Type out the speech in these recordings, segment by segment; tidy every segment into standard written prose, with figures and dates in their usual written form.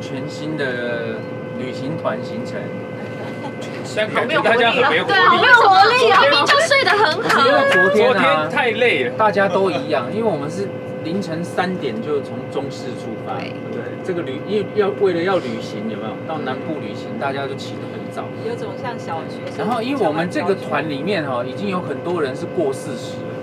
全新的旅行团行程。 但感觉大家很没活力， 没有活力啊！明明就睡得很好。 因为昨天太累了， 大家都一样，因为我们是凌晨3点就从中市出发。对，这个因为为了要旅行，有没有到南部旅行，大家就起得很早。 有种像小学生。 然后，因为我们这个团里面哈，已经有很多人是过40了。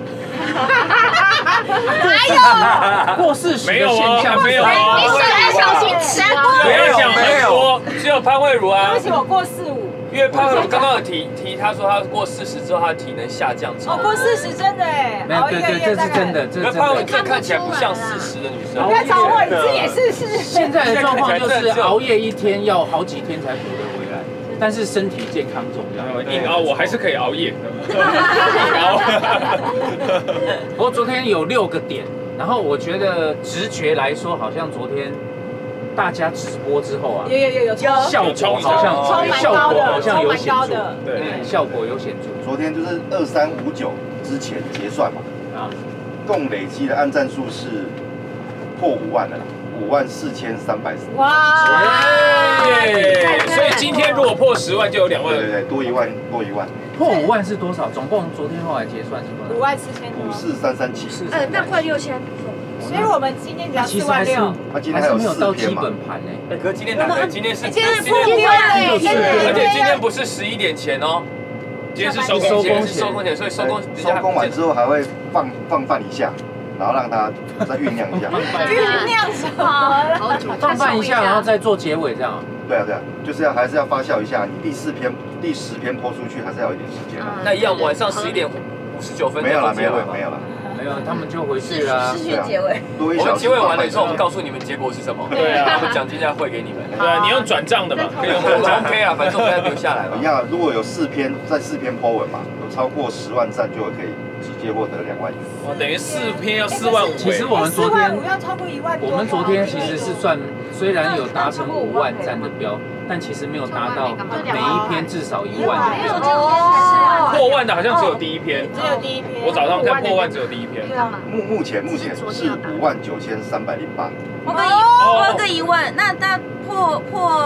哪有过40的现象？ 没有啊！ 你小心吃啊！ 不要讲很多，只有潘慧茹啊。 对不起，我过45。 因为潘慧茹刚刚有提，他说他过40之后，他的体能下降超。 哦，过40真的哎， 没有，对，这是真的，这是真的。 潘慧茹这看起来不像40的女生。 不要找我，你自己也40。 现在的状况就是熬夜一天要好几天才补得回来，但是身体健康重要。 硬熬我还是可以熬夜。 不过昨天有6个点，然后我觉得直觉来说，好像昨天大家直播之后啊， 有效果好像有显著， 对， 效果有显著。 昨天就是2359之前结算嘛，啊，共累积的按赞数是破5万了啦，54340。 哇！ 所以今天如果破10万，就有2万。 对，多1万。 破5万是多少？总共昨天后来结算是多少 ？54337。 那快6000。 所以我们今天只要46000。 他今天还有没有到基 4篇嘛？ 本盘呢。 哎，可是今天难得，今天是破5万而且今天不是11点前哦，今天是收工前，所以收工完之后还会放饭一下，然后让它再酝酿一下。 酝酿什么？ 放饭一下，然后再做结尾这样。 对啊，就是还是要发酵一下。你第10篇播出去还是要有一点时间。 那一样晚上11点59分。 没有了。 没有，他们就回去了。 视讯结尾。 多1小时。 我们结尾完了之后，我们告诉你们结果是什么。对啊，我们奖金再汇给你们。对啊，你用转账的嘛，可以用转账 OK 啊，反正我们要留下来嘛。 一样，如果有4篇po 文嘛，有超过10万赞就可以直接获得2万元。 哇，等于4篇要4万5。 其实我们昨天要超过1万多。 我们昨天其实是算，虽然有达成5万赞的标，但其实没有达到每一篇至少1万的标。 破万的好像只有第1篇， 只有第1篇。 我早上看破万只有第1篇。 目前是59308。 我有个疑问，那破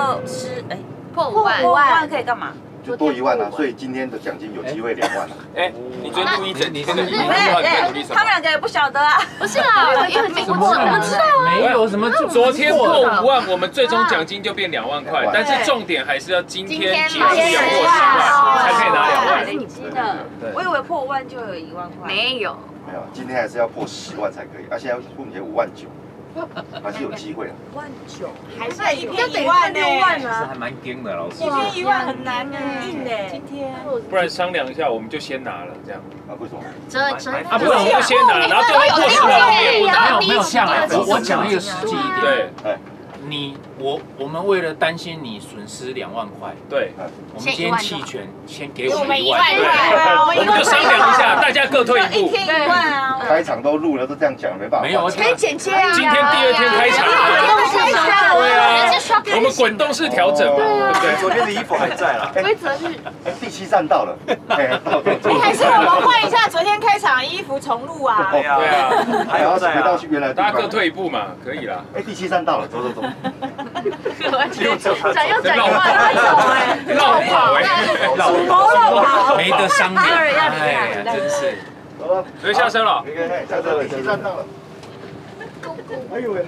5万可以干嘛？ 就多1万啊，所以今天的奖金有机会2万啊。 哎，你昨天录一整，你这个他们2个也不晓得啊。不是啊，因为什么？我们知道啊。没有什么， 昨天破5万，我们最终奖金就变2万块，但是重点还是要今天结束要过10万才可以拿2万。 你记得？我以为破5万就有1万块。没有， 今天还是要破10万才可以，现在目前59000。还是有机会的。 19000， 还是1篇1万呢？ 其实还蛮惊的，老师。 1篇1万很难硬的。今天。 不然商量一下，我们就先拿了这样。 啊？为什么？ 啊，不是，我们就先拿，然后最后破10万没有下来。我讲一个实际一点。 对。 我们为了担心你损失2万块， 对， 我们今天弃权，先给我们1万， 我们就商量一下，大家各退一步。 1天1万啊！ 开场都录了，都这样讲，没办法。 没有， 可以剪接啊。 今天第2天开场，对啊，我们滚动式调整嘛，对不对？ 昨天的衣服还在啦。 规则是第7站到了， 还是我们换一下昨天开场的衣服重录啊？ 对啊， 还要回到原来。 大家各退一步嘛，可以啦。 第7站到了，走。 又转1万， 绕跑哎， 没得商量，哎，真是。 所以下车了， 下车了，第7站到了。哎呦喂！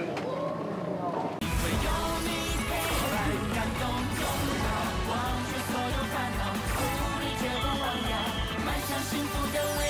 幸福的